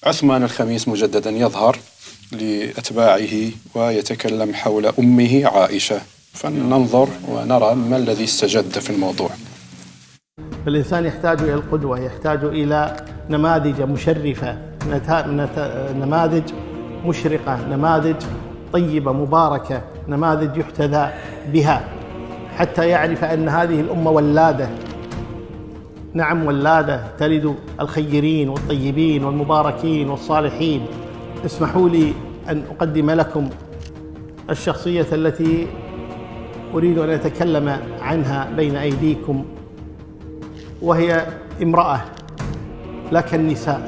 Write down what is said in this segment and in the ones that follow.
عثمان الخميس مجددا يظهر لأتباعه ويتكلم حول أمه عائشة، فلننظر ونرى ما الذي استجد في الموضوع. فالإنسان يحتاج إلى القدوة، يحتاج إلى نماذج مشرفة، نماذج مشرقة، نماذج طيبة مباركة، نماذج يحتذى بها، حتى يعرف أن هذه الأمة ولادة، نعم ولادة تلد الخيرين والطيبين والمباركين والصالحين. اسمحوا لي أن أقدم لكم الشخصية التي أريد أن أتكلم عنها بين أيديكم، وهي امرأة لا كالنساء.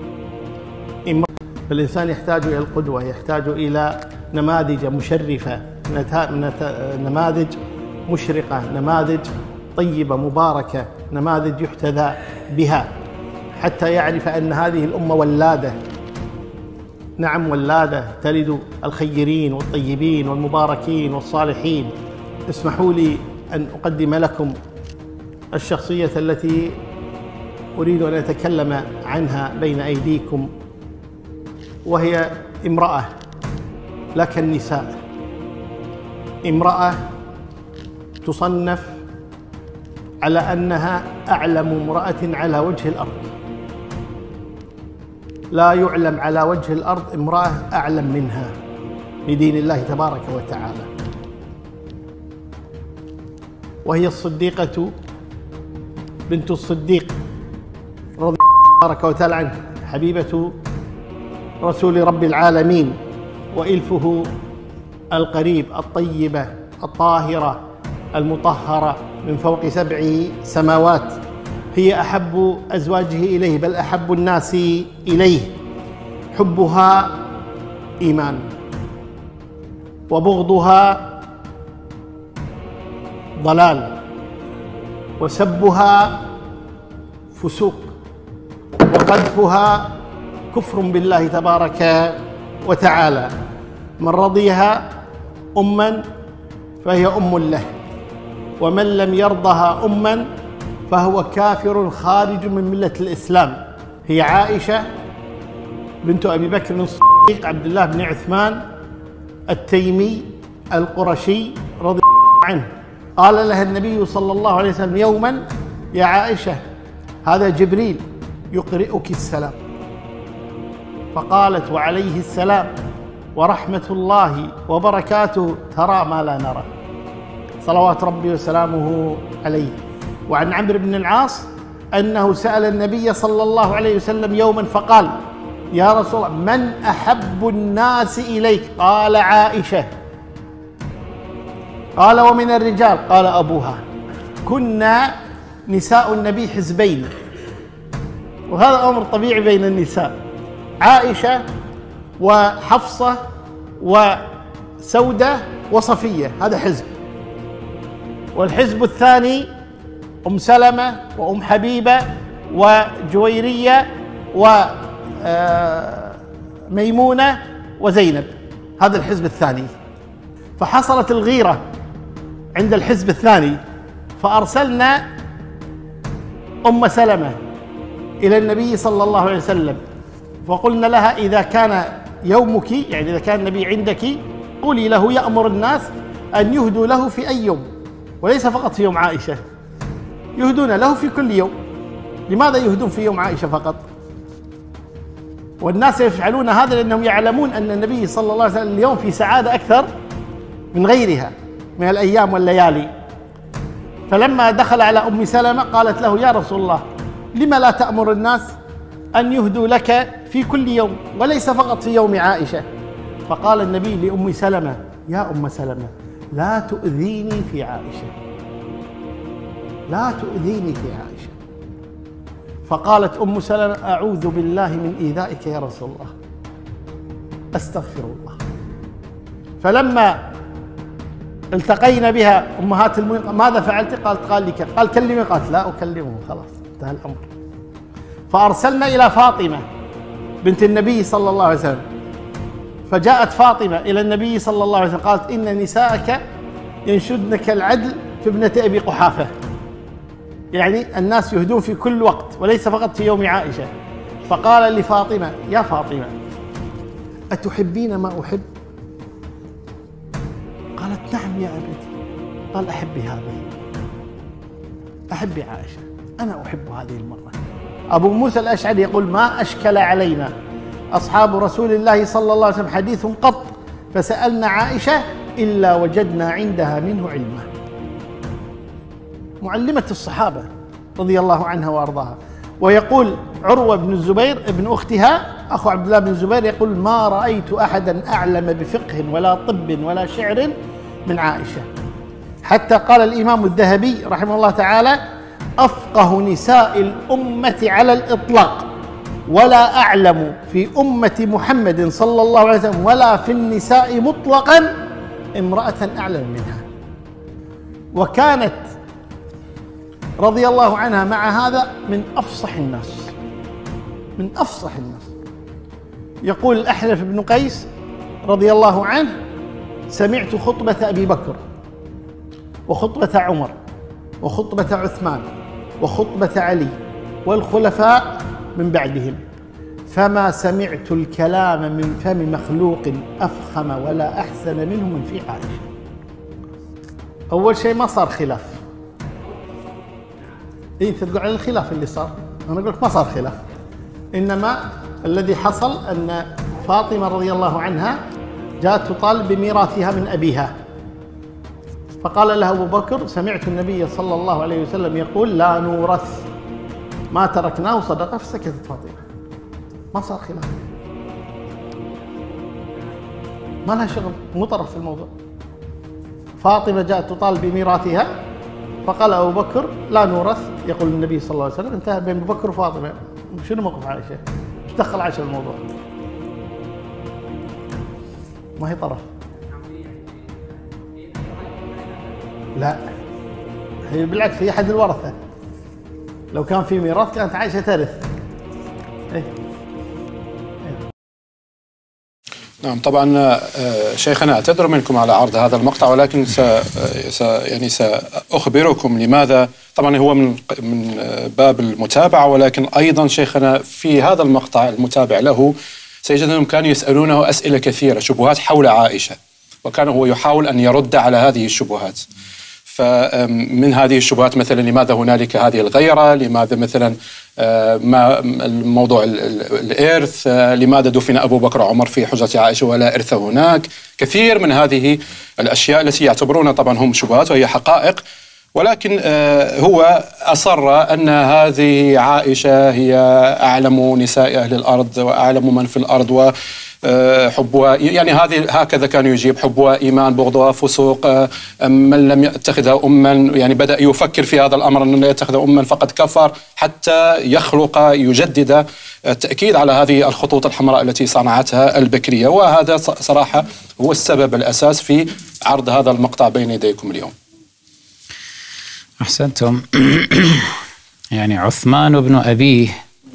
فالإنسان يحتاج إلى القدوة، يحتاج إلى نماذج مشرفة، نماذج مشرقة، نماذج طيبة مباركة، نماذج يحتذى بها، حتى يعرف أن هذه الأمة ولادة، نعم ولادة تلد الخيرين والطيبين والمباركين والصالحين. اسمحوا لي أن أقدم لكم الشخصية التي أريد أن أتكلم عنها بين أيديكم، وهي امرأة لا كالنساء. امرأة تصنف على أنها أعلم امرأة على وجه الأرض، لا يعلم على وجه الأرض امرأة أعلم منها بدين الله تبارك وتعالى، وهي الصديقة بنت الصديق رضي الله تبارك وتعالى عنه، حبيبة رسول رب العالمين، وإلفه القريب، الطيبة الطاهرة المطهرة من فوق 7 سماوات. هي أحب أزواجه إليه، بل أحب الناس إليه. حبها إيمان، وبغضها ضلال، وسبها فسوق، وقذفها كفر بالله تبارك وتعالى. من رضيها أما فهي أم له، ومن لم يرضها أما فهو كافر خارج من ملة الإسلام. هي عائشة بنت أبي بكر الصديق عبد الله بن عثمان التيمي القرشي رضي الله عنه. قال لها النبي صلى الله عليه وسلم يوما: يا عائشة، هذا جبريل يقرئك السلام. فقالت: وعليه السلام ورحمة الله وبركاته، ترى ما لا نرى، صلوات ربي وسلامه عليه. وعن عمرو بن العاص أنه سأل النبي صلى الله عليه وسلم يوما فقال: يا رسول الله، من أحب الناس إليك؟ قال: عائشة. قال: ومن الرجال؟ قال: أبوها. كنا نساء النبي حزبين، وهذا أمر طبيعي بين النساء، عائشة وحفصة وسودة وصفية، هذا حزب. والحزب الثاني أم سلمة وأم حبيبة وجويرية وميمونة وزينب، هذا الحزب الثاني. فحصلت الغيرة عند الحزب الثاني، فأرسلنا أم سلمة إلى النبي صلى الله عليه وسلم، فقلنا لها: إذا كان يومك، يعني إذا كان النبي عندك، قولي له يأمر الناس أن يهدوا له في أي يوم، وليس فقط في يوم عائشة، يهدون له في كل يوم. لماذا يهدون في يوم عائشة فقط؟ والناس يفعلون هذا لأنهم يعلمون أن النبي صلى الله عليه وسلم اليوم في سعادة أكثر من غيرها من الأيام والليالي. فلما دخل على أم سلمة قالت له: يا رسول الله، لما لا تأمر الناس أن يهدوا لك في كل يوم وليس فقط في يوم عائشة؟ فقال النبي لأم سلمة: يا أم سلمة، لا تؤذيني في عائشة، لا تؤذيني في عائشة. فقالت أم سلمة: أعوذ بالله من إيذائك يا رسول الله، أستغفر الله. فلما التقينا بها أمهات المؤمنين: ماذا فعلت؟ قالت: قال لي كذا. قال: كلمي. قالت: لا أكلمه، خلاص انتهى الأمر. فأرسلنا إلى فاطمة بنت النبي صلى الله عليه وسلم، فجاءت فاطمة إلى النبي صلى الله عليه وسلم قالت: إن نساءك ينشدنك العدل في ابنة أبي قحافة، يعني الناس يهدون في كل وقت وليس فقط في يوم عائشة. فقال لفاطمة: يا فاطمة، أتحبين ما أحب؟ قالت: نعم يا أبتي. قال: أحبي هذه، أحبي عائشة، أنا أحب هذه المرة. أبو موسى الأشعري يقول: ما أشكل علينا أصحاب رسول الله صلى الله عليه وسلم حديث قط فسألنا عائشة إلا وجدنا عندها منه علما. معلمة الصحابة رضي الله عنها وأرضاها. ويقول عروة بن الزبير ابن أختها أخو عبد الله بن الزبير يقول: ما رأيت أحدا أعلم بفقه ولا طب ولا شعر من عائشة. حتى قال الإمام الذهبي رحمه الله تعالى: أفقه نساء الأمة على الإطلاق، ولا أعلم في أمة محمد صلى الله عليه وسلم ولا في النساء مطلقا امرأة أعلم منها. وكانت رضي الله عنها مع هذا من أفصح الناس، من أفصح الناس. يقول الأحنف بن قيس رضي الله عنه: سمعت خطبة أبي بكر وخطبة عمر وخطبة عثمان وخطبة علي والخلفاء من بعدهم، فما سمعت الكلام من فم مخلوق أفخم ولا أحسن منه من في عائشة. أول شيء ما صار خلاف. أنت تقول على الخلاف اللي صار، أنا أقول لك ما صار خلاف. إنما الذي حصل أن فاطمة رضي الله عنها جاءت تطالب بميراثها من أبيها، فقال لها أبو بكر: سمعت النبي صلى الله عليه وسلم يقول: لا نورث ما تركناه صدقة. فسكتت فاطمة، ما صار خلاف، ما لها شغل، مو طرف في الموضوع. فاطمة جاءت تطالب بميراثها، فقال أبو بكر: لا نورث. يقول النبي صلى الله عليه وسلم: انتهى بين أبو بكر وفاطمة. شنو موقف عائشة؟ ايش دخل عائشة الموضوع؟ ما هي طرف. لا، هي بالعكس، هي أحد الورثة. لو كان في ميراث كانت عائشة ترث. إيه؟ نعم، طبعا شيخنا أعتذر منكم على عرض هذا المقطع، ولكن سأخبركم لماذا. طبعا هو من باب المتابعة، ولكن أيضا شيخنا في هذا المقطع المتابع له سيجد أنهم كانوا يسألونه أسئلة كثيرة، شبهات حول عائشة، وكان هو يحاول أن يرد على هذه الشبهات. فمن هذه الشبهات مثلا: لماذا هنالك هذه الغيرة؟ لماذا مثلا ما الموضوع الإرث؟ لماذا دفن أبو بكر وعمر في حجرة عائشة ولا إرث هناك؟ كثير من هذه الأشياء التي يعتبرونها طبعا هم شبهات وهي حقائق، ولكن هو أصر أن هذه عائشة هي أعلم نساء أهل الأرض وأعلم من في الأرض، حبها يعني هكذا كان يجيب: حبها إيمان، بغضها فسوق، من لم يتخذها أما، يعني بدأ يفكر في هذا الأمر أن يتخذها أما فقد كفر، حتى يجدد التأكيد على هذه الخطوط الحمراء التي صنعتها البكرية. وهذا صراحة هو السبب الأساس في عرض هذا المقطع بين يديكم اليوم. أحسنتم. يعني عثمان بن أبيه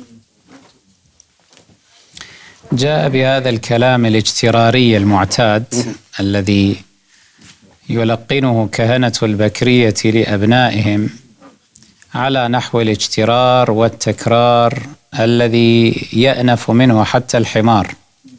جاء بهذا الكلام الاجتراري المعتاد الذي يلقنه كهنة البكرية لأبنائهم على نحو الاجترار والتكرار الذي يأنف منه حتى الحمار،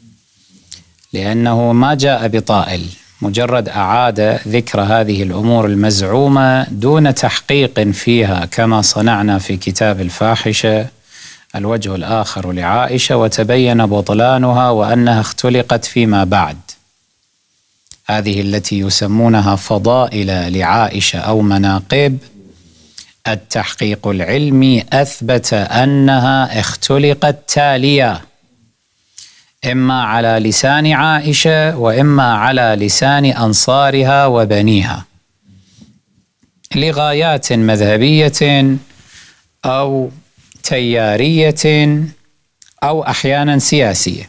لأنه ما جاء بطائل، مجرد أعاد ذكر هذه الأمور المزعومة دون تحقيق فيها، كما صنعنا في كتاب الفاحشة الوجه الآخر لعائشة، وتبين بطلانها وأنها اختلقت فيما بعد. هذه التي يسمونها فضائل لعائشة أو مناقب، التحقيق العلمي أثبت أنها اختلقت تالية، إما على لسان عائشة وإما على لسان أنصارها وبنيها، لغايات مذهبية أو تيارية أو أحيانا سياسية.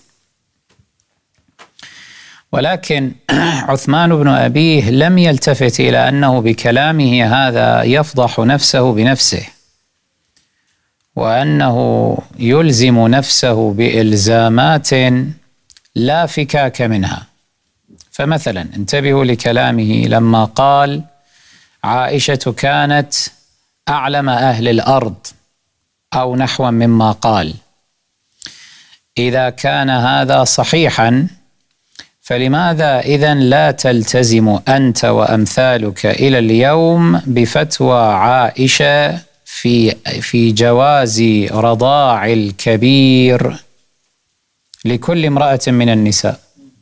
ولكن عثمان بن أبيه لم يلتفت إلى أنه بكلامه هذا يفضح نفسه بنفسه، وأنه يلزم نفسه بإلزامات لا فكاك منها. فمثلا انتبهوا لكلامه لما قال: عائشة كانت أعلم أهل الأرض، أو نحو مما قال. إذا كان هذا صحيحا فلماذا إذن لا تلتزم أنت وأمثالك إلى اليوم بفتوى عائشة في جواز رضاع الكبير لكل امرأة من النساء؟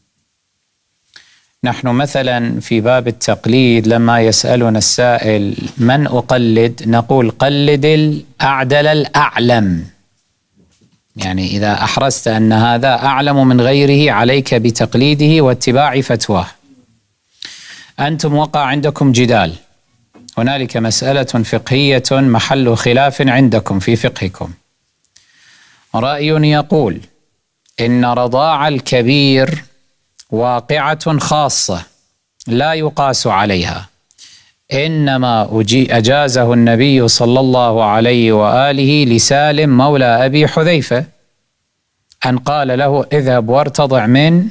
نحن مثلا في باب التقليد لما يسألنا السائل من أقلد، نقول قلد الأعدل الأعلم، يعني إذا أحرزت أن هذا أعلم من غيره عليك بتقليده واتباع فتواه. أنتم وقع عندكم جدال، هنالك مسألة فقهية محل خلاف عندكم في فقهكم، رأي يقول إن رضاع الكبير واقعة خاصة لا يقاس عليها، إنما أجازه النبي صلى الله عليه وآله لسالم مولى أبي حذيفة أن قال له اذهب وارتضع من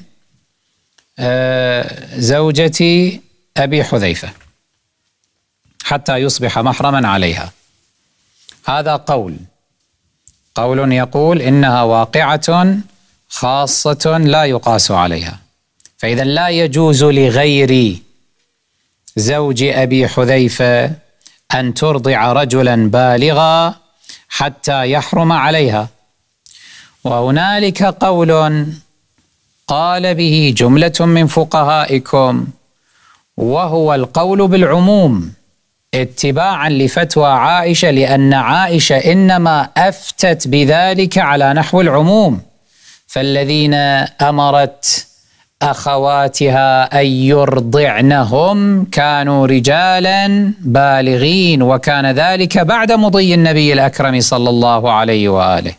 زوجة أبي حذيفة حتى يصبح محرما عليها. هذا قول يقول إنها واقعة خاصة لا يقاس عليها، فإذا لا يجوز لغير زوج أبي حذيفة أن ترضع رجلا بالغا حتى يحرم عليها. وهنالك قول قال به جملة من فقهائكم وهو القول بالعموم اتباعا لفتوى عائشة، لأن عائشة إنما أفتت بذلك على نحو العموم، فالذين أمرت أخواتها أن يرضعنهم كانوا رجالا بالغين، وكان ذلك بعد مضي النبي الأكرم صلى الله عليه وآله،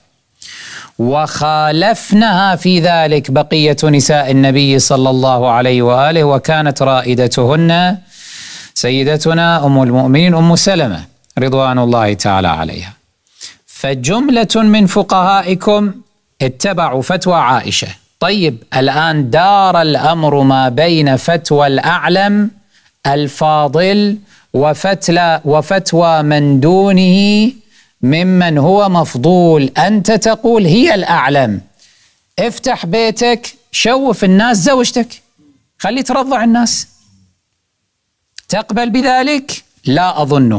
وخالفنها في ذلك بقية نساء النبي صلى الله عليه وآله، وكانت رائدتهن سيدتنا أم المؤمنين أم سلمة رضوان الله تعالى عليها. فجملة من فقهائكم اتبعوا فتوى عائشة. طيب الآن دار الأمر ما بين فتوى الأعلم الفاضل وفتوى من دونه ممن هو مفضول. أنت تقول هي الأعلم، افتح بيتك، شوف الناس زوجتك، خلي ترضع الناس، تقبل بذلك؟ لا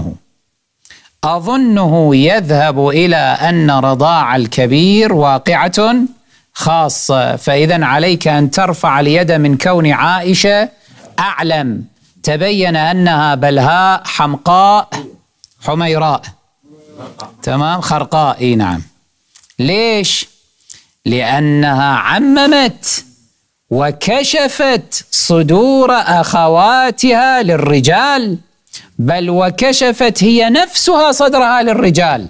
أظنه يذهب إلى أن رضاع الكبير واقعة خاصة، فإذا عليك أن ترفع اليد من كون عائشة أعلم، تبين أنها بلهاء حمقاء حميراء تمام خرقاء. نعم. ليش؟ لأنها عممت وكشفت صدور أخواتها للرجال، بل وكشفت هي نفسها صدرها للرجال.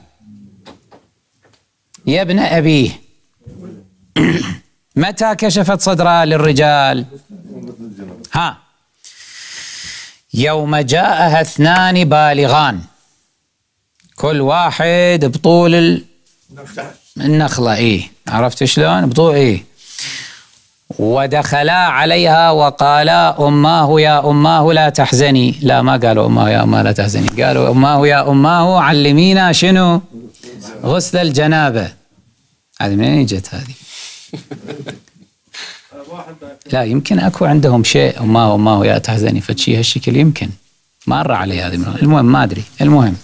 يا ابن أبيه متى كشفت صدرها للرجال؟ يوم جاءها 2 بالغان كل واحد بطول النخلة، عرفت شلون؟ بطول ودخلا عليها وقالا أماه يا أماه لا تحزني. لا، ما قالوا أماه يا أماه لا تحزني، قالوا أماه يا أماه علمينا شنو؟ غسل الجنابة. هذه منين جت هذه؟ لا، يمكن أكو عندهم شيء أماه يا تحزني فشي هالشكل، يمكن مر علي هذه. المهم ما أدري. المهم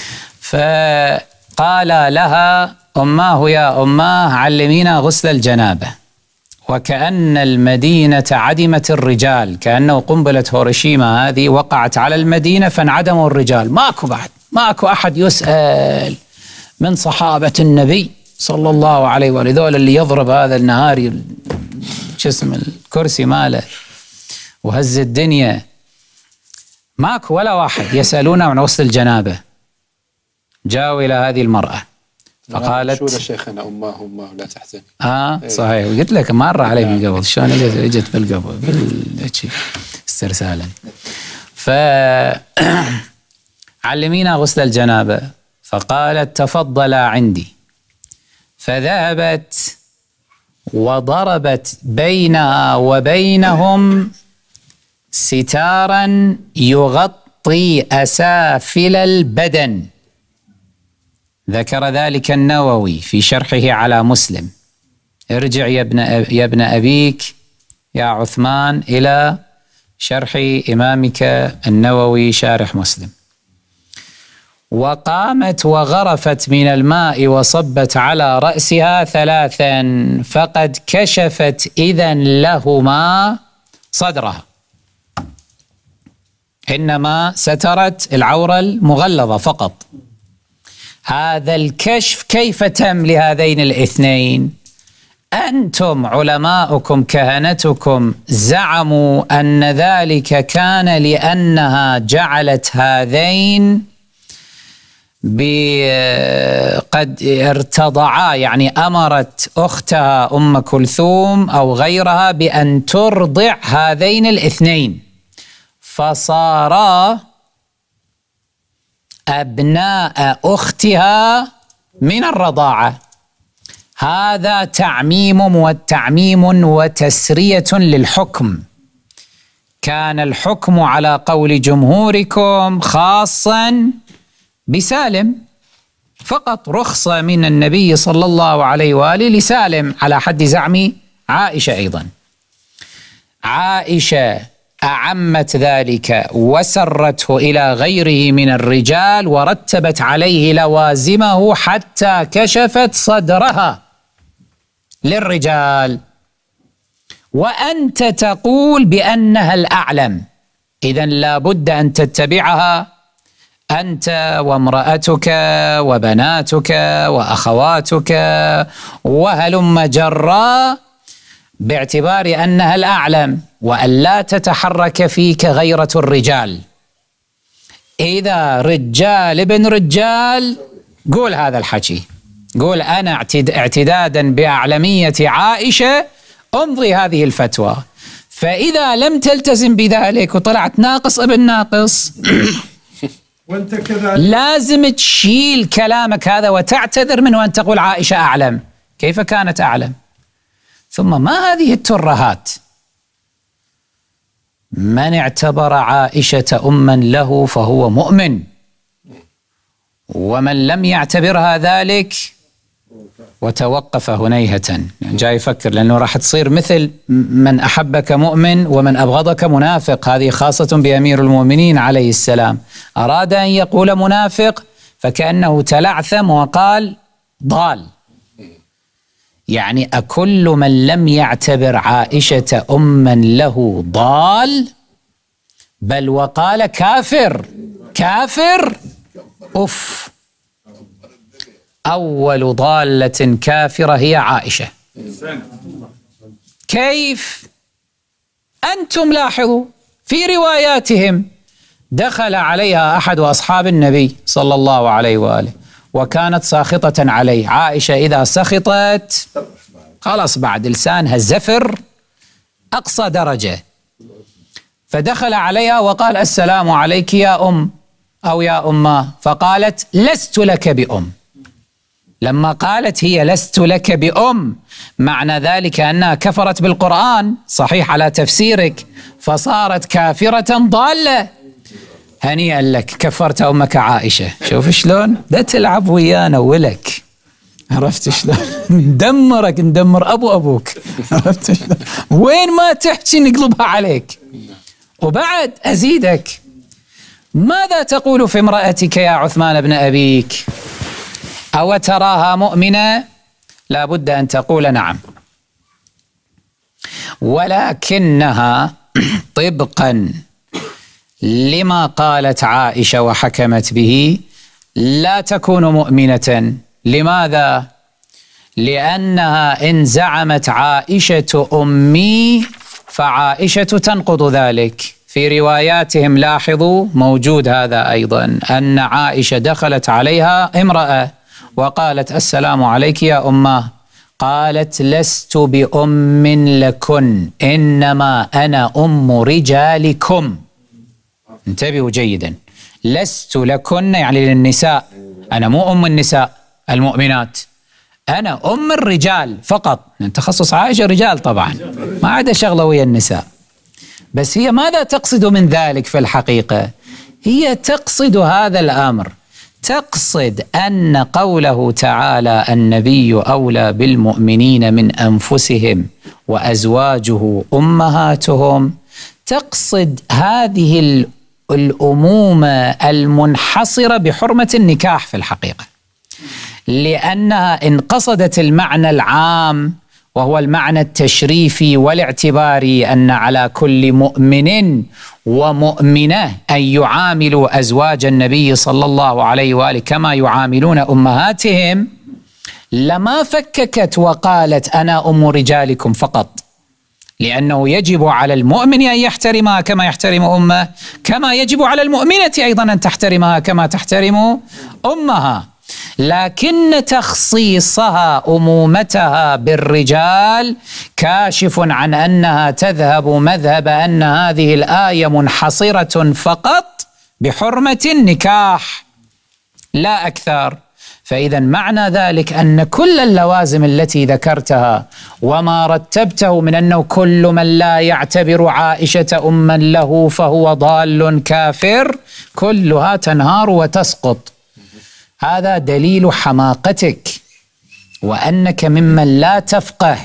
فقال لها أماه يا أماه علمينا غسل الجنابة، وكأن المدينة عدمت الرجال، كأنه قنبلة هيروشيما هذه وقعت على المدينة فانعدموا الرجال، ماكو أحد يسأل من صحابة النبي صلى الله عليه وآله، ذول اللي يضرب هذا النهار جسم الكرسي ماله وهز الدنيا، ماكو ولا واحد يسألون عن غسل الجنابة. جاءوا إلى هذه المرأة فقالت شو شيخنا أماه لا تحزن. صحيح، قلت لك مرة علي من قبل شلون اجت بالقبل استرسالا. فعلمينا غسل الجنابة، فقالت تفضلا عندي، فذهبت وضربت بينها وبينهم ستارا يغطي أسافل البدن. ذكر ذلك النووي في شرحه على مسلم، ارجع يا ابن أبيك يا عثمان إلى شرح إمامك النووي شارح مسلم. وقامت وغرفت من الماء وصبت على رأسها 3 فقد كشفت إذن لهما صدرها، إنما سترت العورة المغلظة فقط. هذا الكشف كيف تم لهذين الاثنين؟ أنتم علماؤكم كهنتكم زعموا أن ذلك كان لأنها جعلت هذين قد ارتضعا، يعني أمرت أختها أم كلثوم أو غيرها بأن ترضع هذين الاثنين، فصارا أبناء أختها من الرضاعة. هذا تعميم وتسرية للحكم. كان الحكم على قول جمهوركم خاصا بسالم فقط، رخصة من النبي صلى الله عليه وآله لسالم على حد زعم عائشة. أيضا عائشة أعمت ذلك وسرته إلى غيره من الرجال ورتبت عليه لوازمه حتى كشفت صدرها للرجال، وأنت تقول بأنها الأعلم. إذن لا بد أن تتبعها أنت وامرأتك وبناتك وأخواتك وهلم جرا، باعتبار أنها الأعلم، وأن لا تتحرك فيك غيرة الرجال. إذا رجال ابن رجال قول هذا الحكي، قول أنا اعتدادا بأعلمية عائشة أمضي هذه الفتوى. فإذا لم تلتزم بذلك وطلعت ناقص ابن ناقص وانت كذلك لازم تشيل كلامك هذا وتعتذر منه وأن تقول عائشة أعلم. كيف كانت أعلم؟ ثم ما هذه الترهات؟ من اعتبر عائشة أما له فهو مؤمن، ومن لم يعتبرها ذلك وتوقف هنيهة. جاي يفكر لأنه راح تصير مثل من أحبك مؤمن ومن أبغضك منافق. هذه خاصة بأمير المؤمنين عليه السلام، أراد أن يقول منافق فكأنه تلعثم وقال ضال. يعني أكل من لم يعتبر عائشة أما له ضال؟ بل وقال كافر. كافر أف. أول ضالة كافرة هي عائشة. كيف؟ أنتم لاحظوا في رواياتهم دخل عليها أحد أصحاب النبي صلى الله عليه وآله وكانت ساخطة عليه. عائشة إذا سخطت خلاص بعد لسانها زفر أقصى درجة، فدخل عليها وقال السلام عليك يا أم أو يا أمه، فقالت لست لك بأم. لما قالت هي لست لك بأم معنى ذلك أنها كفرت بالقرآن، صحيح على تفسيرك، فصارت كافرة ضالة. هنيئا لك كفرت أمك عائشة. شوف شلون ده تلعب ويانا ولك، عرفت شلون؟ ندمرك، ندمر أبوك، عرفت شلون؟ وين ما تحكي نقلبها عليك. وبعد أزيدك، ماذا تقول في امرأتك يا عثمان بن أبيك؟ أو تراها مؤمنة؟ لا بد أن تقول نعم، ولكنها طبقا لما قالت عائشة وحكمت به لا تكون مؤمنة. لماذا؟ لأنها إن زعمت عائشة أمي فعائشة تنقض ذلك. في رواياتهم لاحظوا موجود هذا أيضا، أن عائشة دخلت عليها امرأة وقالت السلام عليك يا أمه، قالت لست بأم لكن إنما أنا أم رجالكم. انتبهوا جيدا، لست لكن يعني للنساء، أنا مو أم النساء المؤمنات، أنا أم الرجال فقط. تخصص عائشة رجال طبعا، ما عدا شغلة ويا النساء. بس هي ماذا تقصد من ذلك في الحقيقة؟ هي تقصد هذا الأمر، تقصد أن قوله تعالى النبي أولى بالمؤمنين من أنفسهم وأزواجه أمهاتهم، تقصد هذه الأمومة المنحصرة بحرمة النكاح في الحقيقة، لأنها إن قصدت المعنى العام وهو المعنى التشريفي والاعتباري أن على كل مؤمن ومؤمنة أن يعاملوا أزواج النبي صلى الله عليه وآله كما يعاملون أمهاتهم، لما فككت وقالت أنا أم رجالكم فقط، لأنه يجب على المؤمن أن يحترمها كما يحترم أمه، كما يجب على المؤمنة أيضا أن تحترمها كما تحترم أمها. لكن تخصيصها أمومتها بالرجال كاشف عن أنها تذهب مذهب أن هذه الآية منحصرة فقط بحرمة النكاح لا أكثر. فإذا معنى ذلك أن كل اللوازم التي ذكرتها وما رتبته من أنه كل من لا يعتبر عائشة أما له فهو ضال كافر كلها تنهار وتسقط. هذا دليل حماقتك وأنك ممن لا تفقه،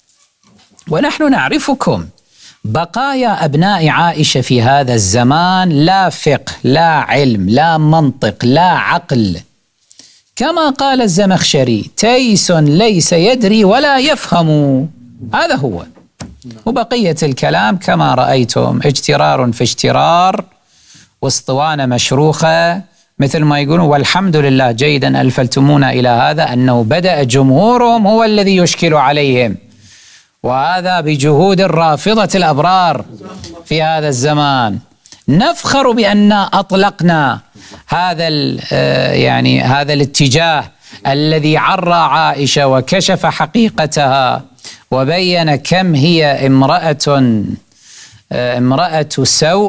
ونحن نعرفكم. بقايا أبناء عائشة في هذا الزمان لا فقه لا علم لا منطق لا عقل، كما قال الزمخشري تيس ليس يدري ولا يفهم، هذا هو. وبقية الكلام كما رأيتم اجترار في اجترار واسطوانة مشروخة، مثل ما يقولون. والحمد لله جيدا ألفتمونا إلى هذا أنه بدأ جمهورهم هو الذي يشكل عليهم، وهذا بجهود الرافضة الأبرار في هذا الزمان. نفخر بأن أطلقنا هذا يعني هذا الاتجاه الذي عرى عائشة وكشف حقيقتها وبين كم هي امرأة سوء،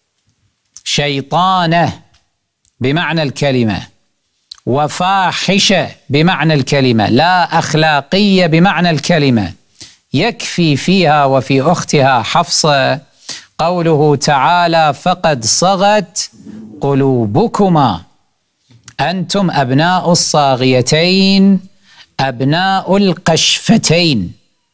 شيطانة بمعنى الكلمة، وفاحشة بمعنى الكلمة، لا أخلاقية بمعنى الكلمة. يكفي فيها وفي أختها حفصة قوله تعالى فقد صغت قلوبكما أنتم أبناء الصاغيتين أبناء القشفتين،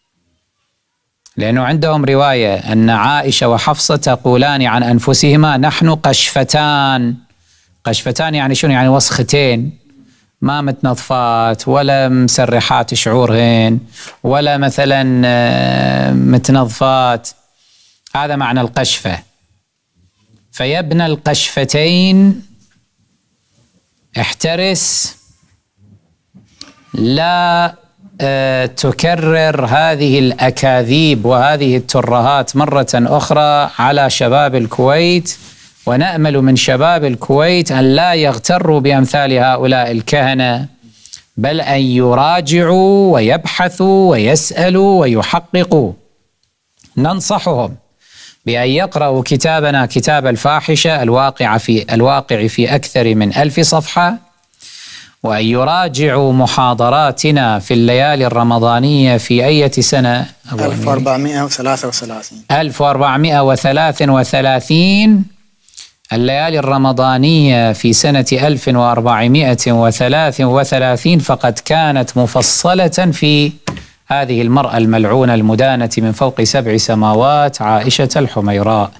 لأنه عندهم رواية أن عائشة وحفصة تقولان عن أنفسهما نحن قشفتان. قشفتان يعني شنو؟ يعني وسختين، ما متنظفات ولا مسرحات شعورهن ولا مثلا متنظفات، هذا معنى القشفة. فيا ابن القشفتين احترس لا تكرر هذه الأكاذيب وهذه الترهات مرة أخرى على شباب الكويت، ونأمل من شباب الكويت أن لا يغتروا بأمثال هؤلاء الكهنة، بل أن يراجعوا ويبحثوا ويسألوا ويحققوا. ننصحهم بأن يقرأوا كتابنا كتاب الفاحشة الواقع في أكثر من 1000 صفحة، وأن يراجعوا محاضراتنا في الليالي الرمضانية في أي سنة؟ 1433 1433 الليالي الرمضانية في سنة 1433 فقد كانت مفصلة في هذه المرأة الملعونة المدانة من فوق 7 سماوات عائشة الحميراء.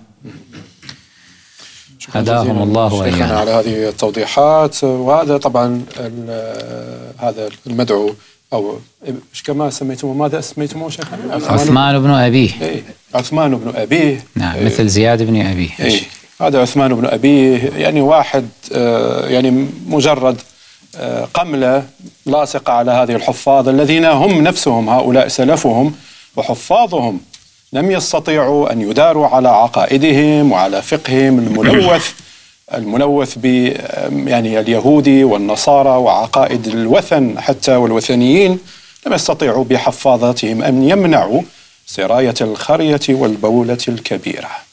هداهم الله وإيانا على هذه التوضيحات. وهذا طبعا هذا المدعو أو كما سميتموه، ماذا سميتموه شيخنا؟ عثمان بن أبيه. عثمان بن أبيه، نعم، مثل زياد بن أبيه. هذا عثمان بن أبيه، يعني واحد يعني مجرد قملة لاصقة على هذه الحفاظ الذين هم نفسهم هؤلاء سلفهم وحفاظهم لم يستطيعوا أن يداروا على عقائدهم وعلى فقههم الملوث ب يعني اليهودي والنصارى وعقائد الوثن حتى والوثنيين، لم يستطيعوا بحفاظاتهم أن يمنعوا سراية الخرية والبولة الكبيرة.